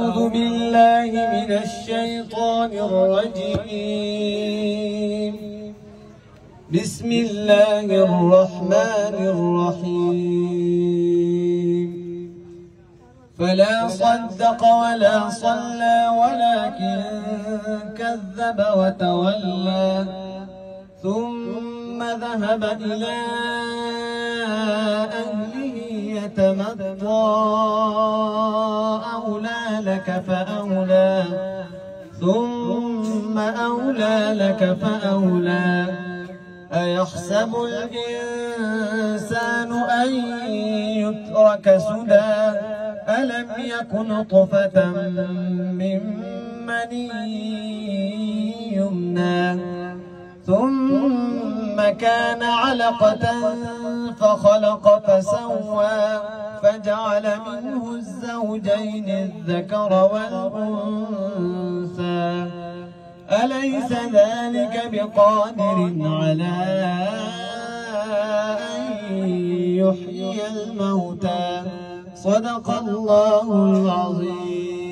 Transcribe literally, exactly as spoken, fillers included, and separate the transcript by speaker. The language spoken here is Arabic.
Speaker 1: أعوذ بالله من الشيطان الرجيم. بسم الله الرحمن الرحيم. فلا صدق ولا صلى ولكن كذب وتولى ثم ذهب إلى أهله يتمطى أولى لك فأولى ثم أولى لك فأولى أيحسب الإنسان أن يترك سدى ألم يكن نطفة من مني يمنى ثم كان علقة فخلق فسوى فجعل منه الزوجين الذكر والأنثى أليس ذلك بقادر على أن يحيي الموتى صدق الله العظيم.